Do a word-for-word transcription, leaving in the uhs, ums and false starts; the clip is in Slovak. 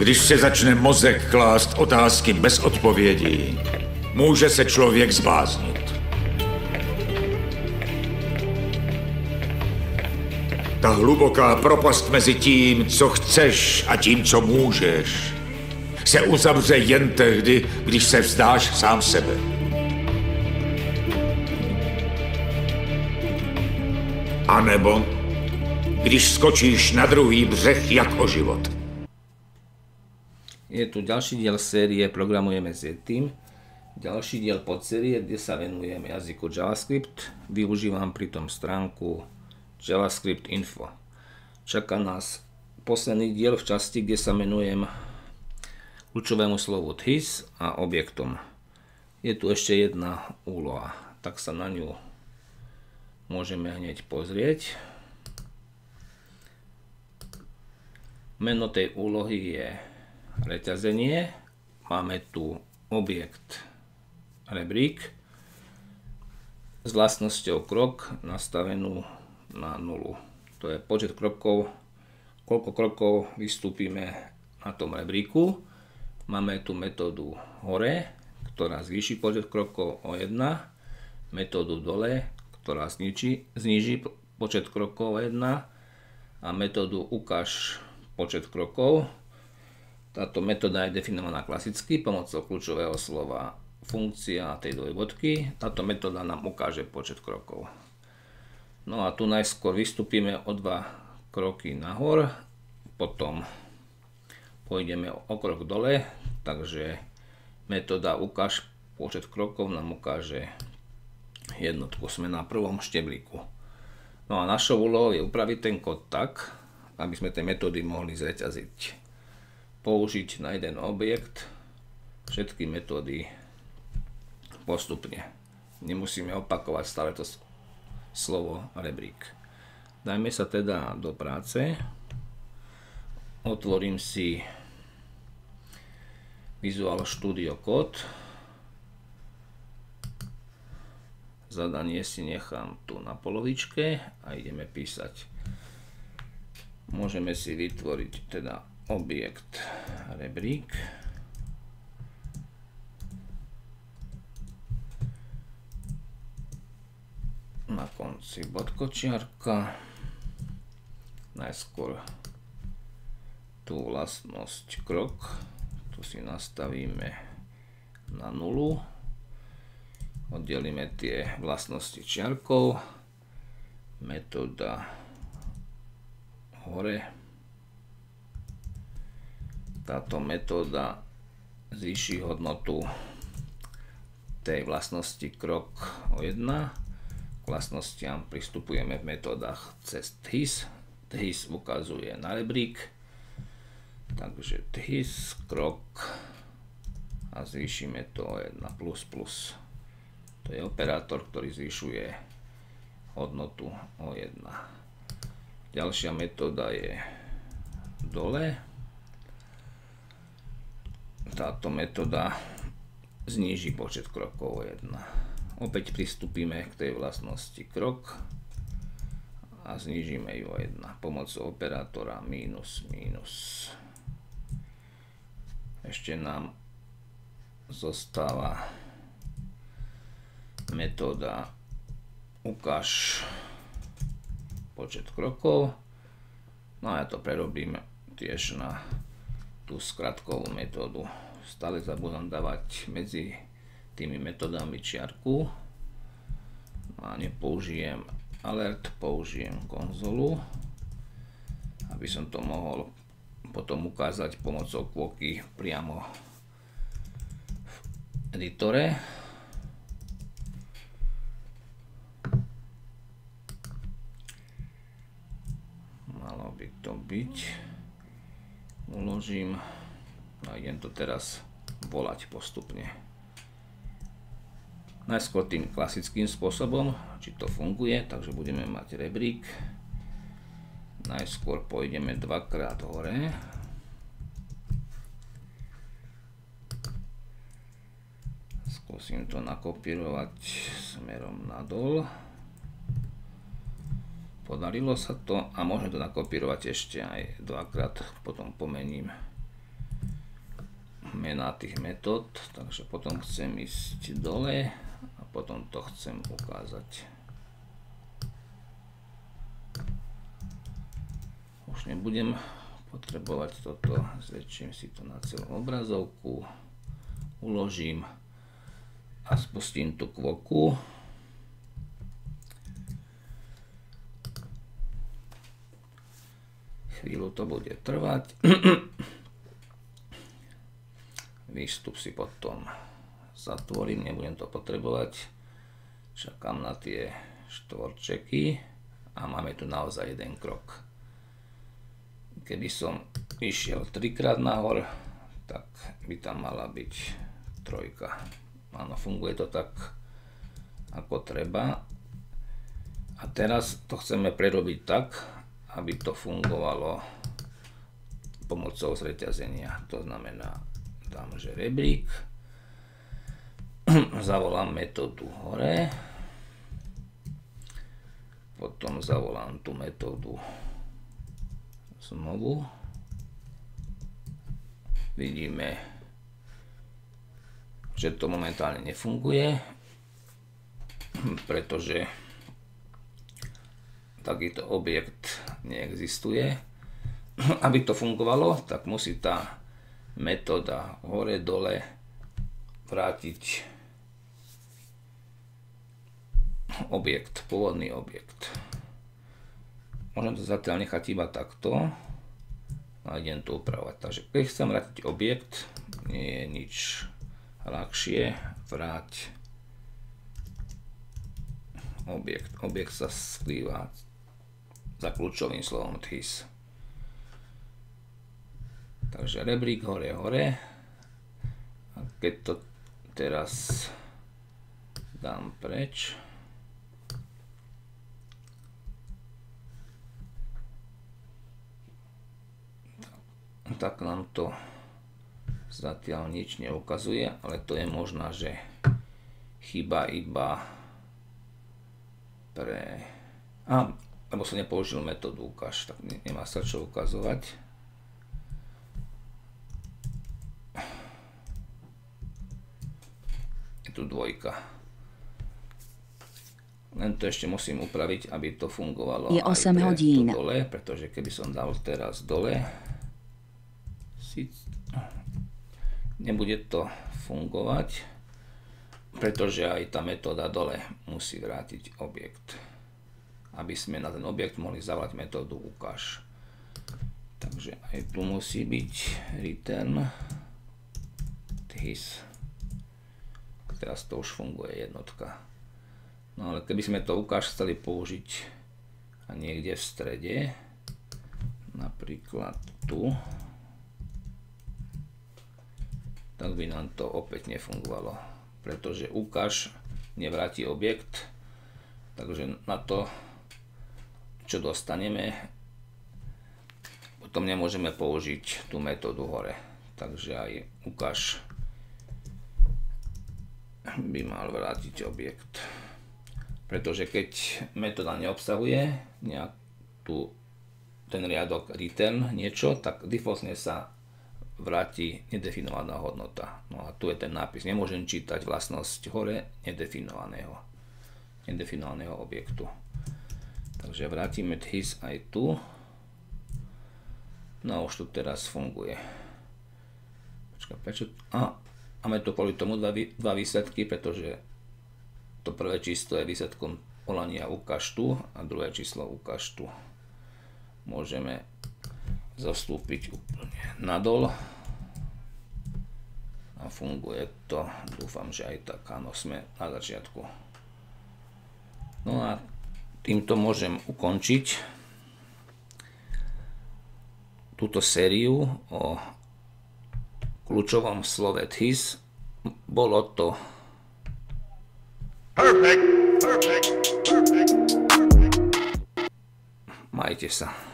Když se začne mozek klást otázky bez odpovědí, může se člověk zbláznit. Ta hluboká propast mezi tím, co chceš a tím, co můžeš, se uzavře jen tehdy, když se vzdáš sám sebe. A nebo když skočíš na druhý břeh jak o život. Je tu ďalší diel série Programujeme s Yetim. Ďalší diel podsérie, kde sa venujem jazyku JavaScript. Využívam pritom stránku JavaScript info. Čaká nás posledný diel v časti, kde sa venujem kľúčovému slovu this a objektom. Je tu ešte jedna úloha, tak sa na ňu môžeme hneď pozrieť. Meno tej úlohy je reťazenie. Máme tu objekt rebrík s vlastnosťou krok nastavenú na nulu. To je počet krokov, koľko krokov vystúpime na tom rebríku. Máme tu metódu hore, ktorá zvýši počet krokov o jeden, metódu dole, ktorá zniží, zniží počet krokov o jeden a metódu ukáž počet krokov. Táto metóda je definovaná klasicky pomocou kľúčového slova funkcia a tej dvojbodky. Táto metóda nám ukáže počet krokov. No a tu najskôr vystúpime o dva kroky nahor, potom pôjdeme o krok dole, takže metóda ukáž počet krokov nám ukáže jednotku. Sme na prvom šteblíku. No a našou úlohou je upraviť ten kód tak, aby sme tie metódy mohli zreťaziť. Použiť na jeden objekt všetky metódy postupne. Nemusíme opakovať stále to slovo rebrík. Dajme sa teda do práce. Otvorím si Visual Studio Code. Zadanie si nechám tu na polovičke a ideme písať. Môžeme si vytvoriť teda objekt rebrík. Na konci bodkočiarka. Najskôr tú vlastnosť krok. Tu si nastavíme na nulu. Oddelíme tie vlastnosti čiarkou. Metóda hore. Táto metóda zvýši hodnotu tej vlastnosti krok o jeden. K vlastnostiam pristupujeme v metódach cez this. This ukazuje na rebrík. Takže this, krok a zvýšime to o jeden plus plus. To je operátor, ktorý zvyšuje hodnotu o jeden. Ďalšia metóda je dole. Táto metóda zníži počet krokov o jeden. Opäť pristúpime k tej vlastnosti krok a znížime ju o jeden pomocou operátora mínus mínus. Ešte nám zostáva metóda ukáž počet krokov. No a ja to prerobím tiež na tú skratkovú metódu. Stále zabudám dávať medzi tými metódami čiarku. A nepoužijem alert, použijem konzolu, aby som to mohol potom ukázať pomocou kôky priamo v editore. Malo by to byť. Uložím a idem to teraz volať postupne. Najskôr tým klasickým spôsobom, či to funguje, takže budeme mať rebrík. Najskôr pôjdeme dvakrát hore. Skúsim to nakopírovať smerom nadol. Podarilo sa to a môžem to nakopírovať ešte aj dvakrát, potom pomením mená tých metód, takže potom chcem ísť dole a potom to chcem ukázať. Už nebudem potrebovať toto, zväčším si to na celú obrazovku, uložím a spustím tú kvoku. Chvíľu to bude trvať. Výstup si potom zatvorím, nebudem to potrebovať. Čakám na tie štvorčeky a máme tu naozaj jeden krok. Keby som išiel trikrát nahor, tak by tam mala byť trojka. Áno, funguje to tak, ako treba. A teraz to chceme prerobiť tak, aby to fungovalo pomocou zreťazenia. To znamená, dám, že rebrík, zavolám metódu hore, potom zavolám tú metódu znovu. Vidíme, že to momentálne nefunguje, pretože takýto objekt neexistuje. Aby to fungovalo, tak musí tá metóda hore-dole vrátiť objekt, pôvodný objekt. Môžem to zatiaľ nechať iba takto a idem to upravovať. Takže keď chcem vrátiť objekt, nie je nič ľahšie, vráť objekt. Objekt sa skrýva za kľúčovým slovom thys. Takže rebrík hore, hore. A keď to teraz dám preč, tak nám to zatiaľ nič neukazuje, ale to je možná, že chyba iba pre... A, lebo som nepoužil metódu ukáž, tak nemá sa čo ukazovať. Je tu dvojka. Len to ešte musím upraviť, aby to fungovalo je aj osem hodín. Dole, pretože keby som dal teraz dole, si... nebude to fungovať, pretože aj tá metóda dole musí vrátiť objekt, aby sme na ten objekt mohli zavolať metódu ukáž. Takže aj tu musí byť return thys. Teraz to už funguje jednotka. No ale keby sme to ukáž chceli použiť a niekde v strede, napríklad tu, tak by nám to opäť nefungovalo, pretože ukáž nevráti objekt, takže na to, čo dostaneme, potom nemôžeme použiť tú metódu hore. Takže aj ukáž by mal vrátiť objekt. Pretože keď metóda neobsahuje nejak tu ten riadok return niečo, tak defaultne sa vráti nedefinovaná hodnota. No a tu je ten nápis. Nemôžem čítať vlastnosť hore nedefinovaného, nedefinovaného objektu. Takže vrátime thys aj tu. No a už to teraz funguje. Počkaj, prečo? A máme tu kvôli tomu dva, dva výsledky, pretože to prvé číslo je výsledkom volania ukáž tu a druhé číslo ukáž tu. Môžeme zostúpiť úplne nadol a funguje to. Dúfam, že aj tak, áno, sme na začiatku. No a týmto môžem ukončiť túto sériu o kľúčovom slove thys. Bolo to perfect, perfect, perfect. Majte sa.